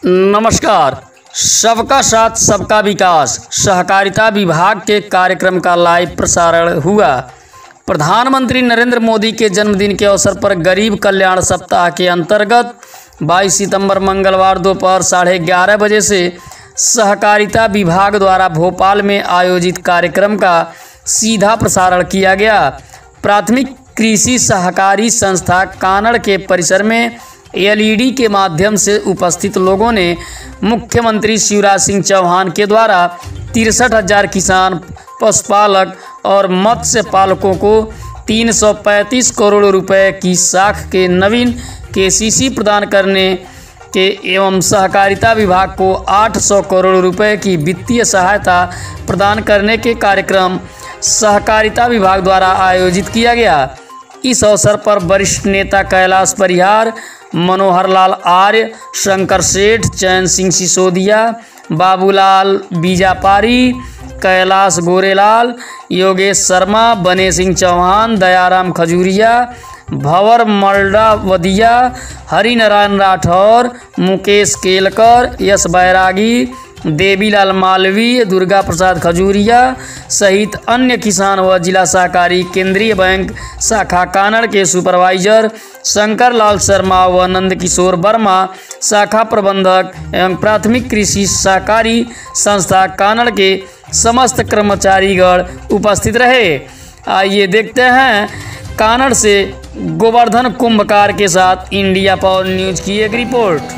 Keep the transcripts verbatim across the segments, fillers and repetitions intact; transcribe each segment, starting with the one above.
नमस्कार। सबका साथ सबका विकास सहकारिता विभाग के कार्यक्रम का लाइव प्रसारण हुआ। प्रधानमंत्री नरेंद्र मोदी के जन्मदिन के अवसर पर गरीब कल्याण सप्ताह के अंतर्गत बाईस सितंबर मंगलवार दोपहर साढ़े ग्यारह बजे से सहकारिता विभाग द्वारा भोपाल में आयोजित कार्यक्रम का सीधा प्रसारण किया गया। प्राथमिक कृषि सहकारी संस्था कानड़ के परिसर में एलईडी के माध्यम से उपस्थित लोगों ने मुख्यमंत्री शिवराज सिंह चौहान के द्वारा तिरसठ हजार किसान, पशुपालक और मत्स्य पालकों को तीन सौ पैंतीस करोड़ रुपए की साख के नवीन केसीसी प्रदान करने के एवं सहकारिता विभाग को आठ सौ करोड़ रुपए की वित्तीय सहायता प्रदान करने के कार्यक्रम सहकारिता विभाग द्वारा आयोजित किया गया। इस अवसर पर वरिष्ठ नेता कैलाश परिहार, मनोहर लाल आर्य, शंकर सेठ, चैन सिंह सिसोदिया, बाबूलाल बीजापारी, कैलाश गोरेलाल, योगेश शर्मा, बने सिंह चौहान, दयाराम खजूरिया, भंवर मल्डावदिया, हरिनारायण राठौर, मुकेश केलकर, यश बैरागी, देवीलाल मालवीय, दुर्गा प्रसाद खजूरिया सहित अन्य किसान व जिला सहकारी केंद्रीय बैंक शाखा कानड़ के सुपरवाइजर शंकर लाल शर्मा व नंद किशोर वर्मा, शाखा प्रबंधक एवं प्राथमिक कृषि सहकारी संस्था कानड़ के समस्त कर्मचारीगण उपस्थित रहे। आइए देखते हैं कानड़ से गोवर्धन कुंभकार के साथ इंडिया पावर न्यूज की एक रिपोर्ट।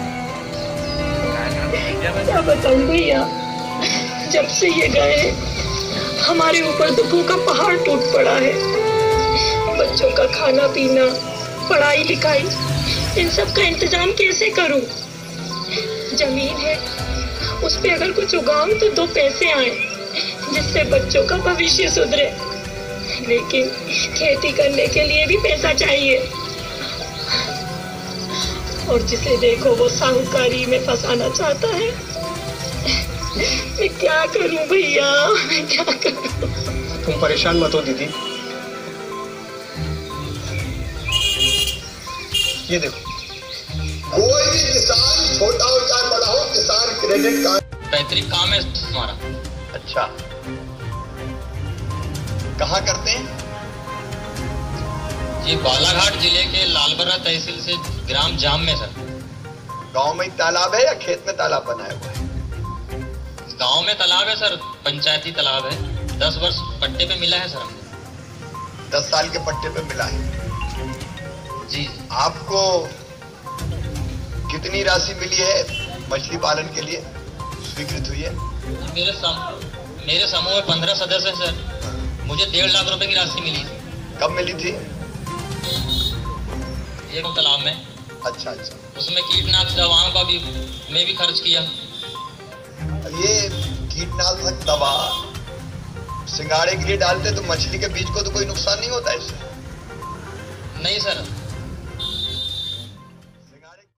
क्या बताऊं भैया, जब से ये गए हमारे ऊपर दुखों का पहाड़ टूट पड़ा है। बच्चों का खाना पीना, पढ़ाई लिखाई, इन सब का इंतजाम कैसे करूं? जमीन है, उस पे अगर कुछ उगाऊं तो दो पैसे आए जिससे बच्चों का भविष्य सुधरे, लेकिन खेती करने के लिए भी पैसा चाहिए और जिसे देखो वो साहूकारी में फंसाना चाहता है। मैं क्या करूं भैया, मैं क्या करूं? तुम परेशान मत हो दीदी, ये देखो कोई भी किसान छोटा हो चाहे बड़ा हो, किसान क्रेडिट कार्ड पैतृक काम है हमारा। अच्छा, कहाँ करते हैं? ये बालाघाट जिले के लालबर्रा तहसील से ग्राम जाम में सर। गांव में तालाब है या खेत में तालाब बनाया हुआ है? गांव में तालाब है सर, पंचायती तालाब है। दस वर्ष पट्टे पे मिला है सर हमको। दस साल के पट्टे पे मिला है जी। आपको कितनी राशि मिली है मछली पालन के लिए स्वीकृत हुई है? मेरे सम, मेरे समूह में पंद्रह सदस्य हैं सर। मुझे डेढ़ लाख रुपए की राशि मिली थी। कब मिली थी? एक तालाब में। अच्छा अच्छा, उसमें कीटनाशक दवाओं का भी मैं भी खर्च किया। ये कीटनाशक दवा सिंगाड़े के लिए डालते तो मछली के बीज को तो कोई नुकसान नहीं होता इससे? नहीं सर,